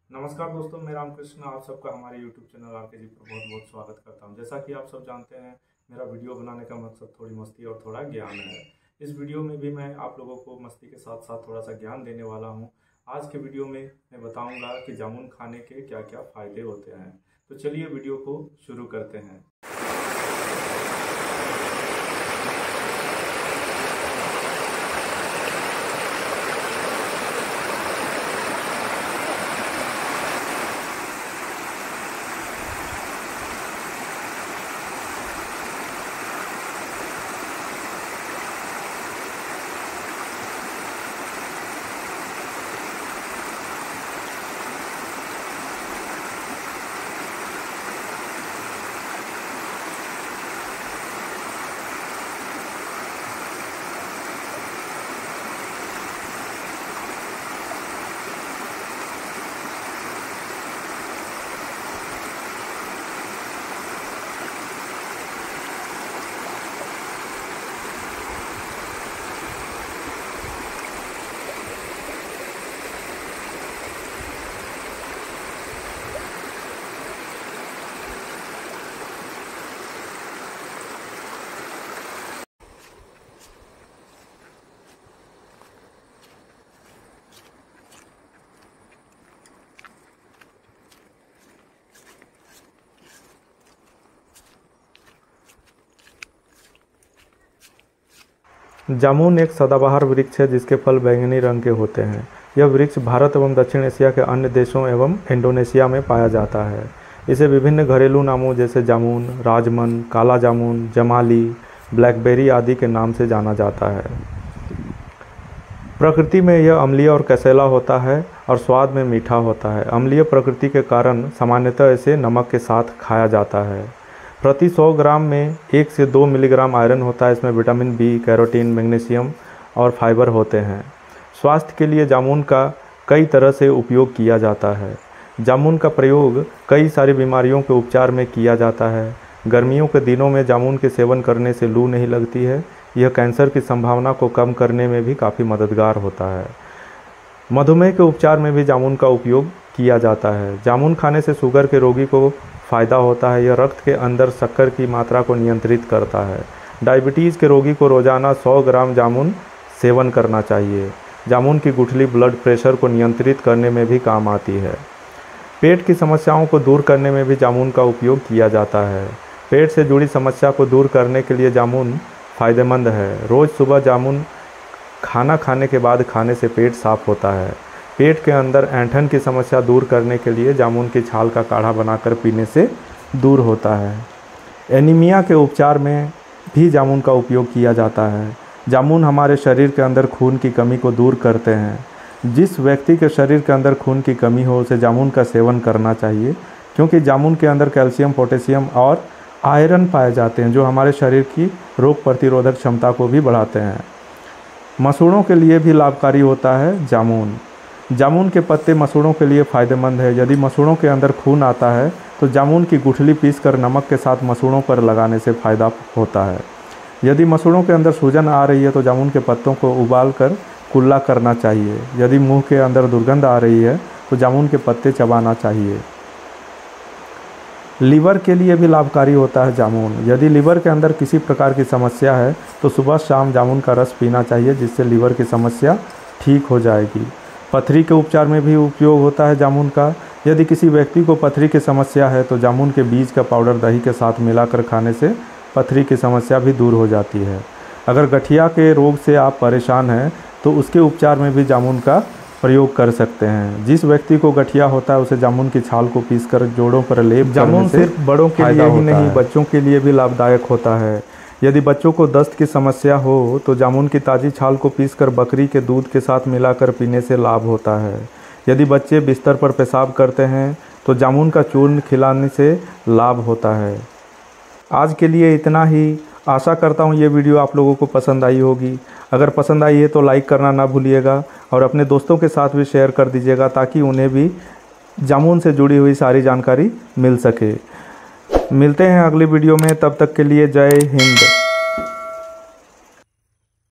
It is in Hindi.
नमस्कार दोस्तों, मैं रामकृष्ण आप सबका हमारे YouTube चैनल आरके जी पर बहुत बहुत स्वागत करता हूं। जैसा कि आप सब जानते हैं, मेरा वीडियो बनाने का मकसद थोड़ी मस्ती और थोड़ा ज्ञान है। इस वीडियो में भी मैं आप लोगों को मस्ती के साथ साथ थोड़ा सा ज्ञान देने वाला हूं। आज के वीडियो में मैं बताऊंगा कि जामुन खाने के क्या क्या फ़ायदे होते हैं। तो चलिए वीडियो को शुरू करते हैं। जामुन एक सदाबहार वृक्ष है जिसके फल बैंगनी रंग के होते हैं। यह वृक्ष भारत एवं दक्षिण एशिया के अन्य देशों एवं इंडोनेशिया में पाया जाता है। इसे विभिन्न घरेलू नामों जैसे जामुन, राजमन, काला जामुन, जमाली, ब्लैकबेरी आदि के नाम से जाना जाता है। प्रकृति में यह अम्लीय और कसैला होता है और स्वाद में मीठा होता है। अम्लीय प्रकृति के कारण सामान्यतः इसे नमक के साथ खाया जाता है। प्रति 100 ग्राम में 1 से 2 मिलीग्राम आयरन होता है। इसमें विटामिन बी, कैरोटीन, मैग्नीशियम और फाइबर होते हैं। स्वास्थ्य के लिए जामुन का कई तरह से उपयोग किया जाता है। जामुन का प्रयोग कई सारी बीमारियों के उपचार में किया जाता है। गर्मियों के दिनों में जामुन के सेवन करने से लू नहीं लगती है। यह कैंसर की संभावना को कम करने में भी काफ़ी मददगार होता है। मधुमेह के उपचार में भी जामुन का उपयोग किया जाता है। जामुन खाने से शुगर के रोगी को फ़ायदा होता है। यह रक्त के अंदर शक्कर की मात्रा को नियंत्रित करता है। डायबिटीज़ के रोगी को रोज़ाना 100 ग्राम जामुन सेवन करना चाहिए। जामुन की गुठली ब्लड प्रेशर को नियंत्रित करने में भी काम आती है। पेट की समस्याओं को दूर करने में भी जामुन का उपयोग किया जाता है। पेट से जुड़ी समस्या को दूर करने के लिए जामुन फ़ायदेमंद है। रोज़ सुबह जामुन खाना खाने के बाद खाने से पेट साफ़ होता है। पेट के अंदर ऐंठन की समस्या दूर करने के लिए जामुन की छाल का काढ़ा बनाकर पीने से दूर होता है। एनीमिया के उपचार में भी जामुन का उपयोग किया जाता है। जामुन हमारे शरीर के अंदर खून की कमी को दूर करते हैं। जिस व्यक्ति के शरीर के अंदर खून की कमी हो उसे जामुन का सेवन करना चाहिए, क्योंकि जामुन के अंदर कैल्शियम, पोटेशियम और आयरन पाए जाते हैं जो हमारे शरीर की रोग प्रतिरोधक क्षमता को भी बढ़ाते हैं। मसूड़ों के लिए भी लाभकारी होता है जामुन। जामुन के पत्ते मसूड़ों के लिए फ़ायदेमंद है। यदि मसूड़ों के अंदर खून आता है तो जामुन की गुठली पीसकर नमक के साथ मसूड़ों पर लगाने से फ़ायदा होता है। यदि मसूड़ों के अंदर सूजन आ रही है तो जामुन के पत्तों को उबालकर कुल्ला करना चाहिए। यदि मुंह के अंदर दुर्गंध आ रही है तो जामुन के पत्ते चबाना चाहिए। लीवर के लिए भी लाभकारी होता है जामुन। यदि लीवर के अंदर किसी प्रकार की समस्या है तो सुबह शाम जामुन का रस पीना चाहिए, जिससे लीवर की समस्या ठीक हो जाएगी। पथरी के उपचार में भी उपयोग होता है जामुन का। यदि किसी व्यक्ति को पथरी की समस्या है तो जामुन के बीज का पाउडर दही के साथ मिलाकर खाने से पथरी की समस्या भी दूर हो जाती है। अगर गठिया के रोग से आप परेशान हैं तो उसके उपचार में भी जामुन का प्रयोग कर सकते हैं। जिस व्यक्ति को गठिया होता है उसे जामुन की छाल को पीसकर जोड़ों पर लेप जामुन सिर्फ बड़ों के लिए ही नहीं, बच्चों के लिए भी लाभदायक होता है। यदि बच्चों को दस्त की समस्या हो तो जामुन की ताज़ी छाल को पीसकर बकरी के दूध के साथ मिलाकर पीने से लाभ होता है। यदि बच्चे बिस्तर पर पेशाब करते हैं तो जामुन का चूर्ण खिलाने से लाभ होता है। आज के लिए इतना ही। आशा करता हूँ ये वीडियो आप लोगों को पसंद आई होगी। अगर पसंद आई है तो लाइक करना ना भूलिएगा और अपने दोस्तों के साथ भी शेयर कर दीजिएगा ताकि उन्हें भी जामुन से जुड़ी हुई सारी जानकारी मिल सके। मिलते हैं अगली वीडियो में, तब तक के लिए जय हिंद।